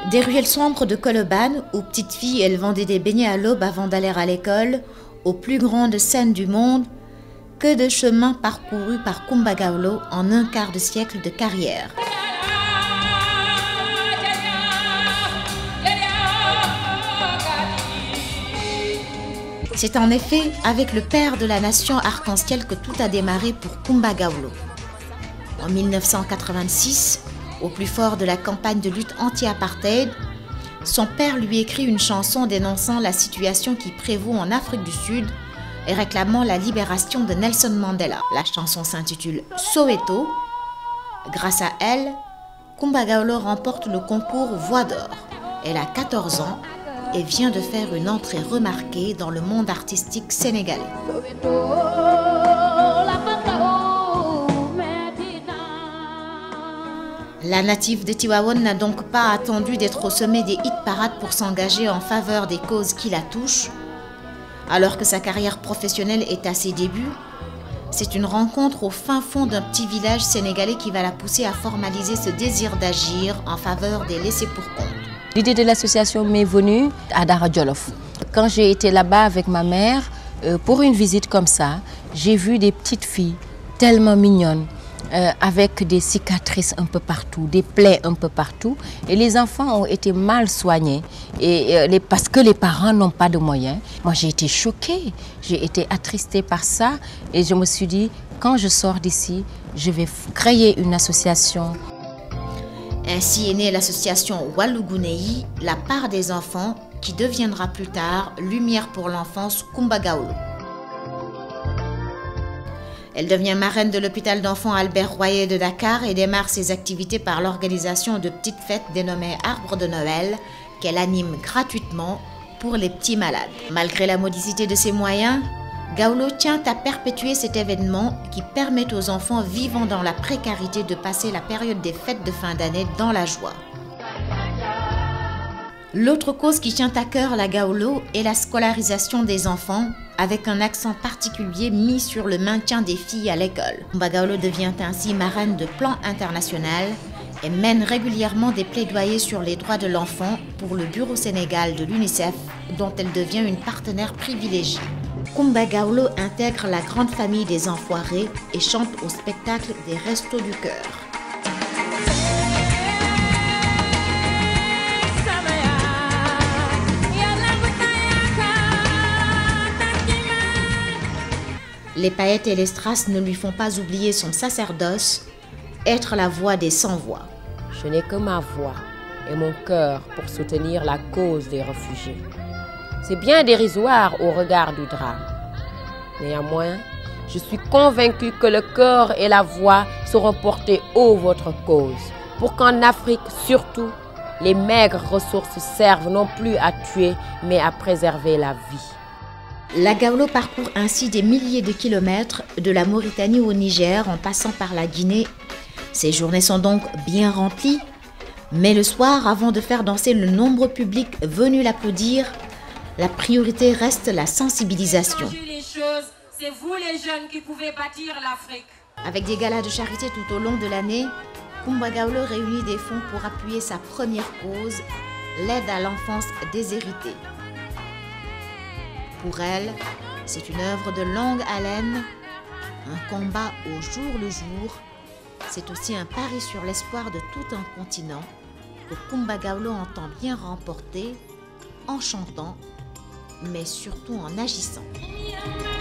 Des ruelles sombres de Colobane, où petite fille elle vendait des beignets à l'aube avant d'aller à l'école, aux plus grandes scènes du monde, que de chemins parcourus par Coumba Gawlo en un quart de siècle de carrière. C'est en effet avec le père de la nation arc-en-ciel que tout a démarré pour Coumba Gawlo. En 1986, au plus fort de la campagne de lutte anti-apartheid, son père lui écrit une chanson dénonçant la situation qui prévaut en Afrique du Sud et réclamant la libération de Nelson Mandela. La chanson s'intitule Soweto. Grâce à elle, Coumba Gawlo remporte le concours Voix d'Or. Elle a 14 ans et vient de faire une entrée remarquée dans le monde artistique sénégalais. La native de Tivaouane n'a donc pas attendu d'être au sommet des hit-parades pour s'engager en faveur des causes qui la touchent. Alors que sa carrière professionnelle est à ses débuts, c'est une rencontre au fin fond d'un petit village sénégalais qui va la pousser à formaliser ce désir d'agir en faveur des laissés-pour-compte. L'idée de l'association m'est venue à Dara Djolof. Quand j'ai été là-bas avec ma mère, pour une visite comme ça, j'ai vu des petites filles tellement mignonnes, avec des cicatrices un peu partout, des plaies un peu partout. Et les enfants ont été mal soignés parce que les parents n'ont pas de moyens. Moi, j'ai été choquée, j'ai été attristée par ça. Et je me suis dit, quand je sors d'ici, je vais créer une association. Ainsi est née l'association Walugunei, la part des enfants, qui deviendra plus tard Lumière pour l'enfance Coumba Gawlo. Elle devient marraine de l'hôpital d'enfants Albert Royer de Dakar et démarre ses activités par l'organisation de petites fêtes dénommées Arbre de Noël, qu'elle anime gratuitement pour les petits malades. Malgré la modicité de ses moyens, Gawlo tient à perpétuer cet événement qui permet aux enfants vivant dans la précarité de passer la période des fêtes de fin d'année dans la joie. L'autre cause qui tient à cœur la Gawlo est la scolarisation des enfants, avec un accent particulier mis sur le maintien des filles à l'école. Coumba Gawlo devient ainsi marraine de plan international et mène régulièrement des plaidoyers sur les droits de l'enfant pour le Bureau Sénégal de l'UNICEF, dont elle devient une partenaire privilégiée. Coumba Gawlo intègre la grande famille des Enfoirés et chante au spectacle des Restos du Cœur. Les paillettes et les strass ne lui font pas oublier son sacerdoce, être la voix des sans-voix. Je n'ai que ma voix et mon cœur pour soutenir la cause des réfugiés. C'est bien dérisoire au regard du drame. Néanmoins, je suis convaincue que le cœur et la voix seront portés haut votre cause, pour qu'en Afrique, surtout, les maigres ressources servent non plus à tuer, mais à préserver la vie. La Gawlo parcourt ainsi des milliers de kilomètres de la Mauritanie au Niger en passant par la Guinée. Ses journées sont donc bien remplies, mais le soir, avant de faire danser le nombreux public venu l'applaudir, la priorité reste la sensibilisation. C'est vous les jeunes qui pouvez bâtir l'Afrique. Avec des galas de charité tout au long de l'année, Coumba Gawlo réunit des fonds pour appuyer sa première cause, l'aide à l'enfance déshéritée. Pour elle, c'est une œuvre de longue haleine, un combat au jour le jour. C'est aussi un pari sur l'espoir de tout un continent que Coumba Gawlo entend bien remporter en chantant, mais surtout en agissant.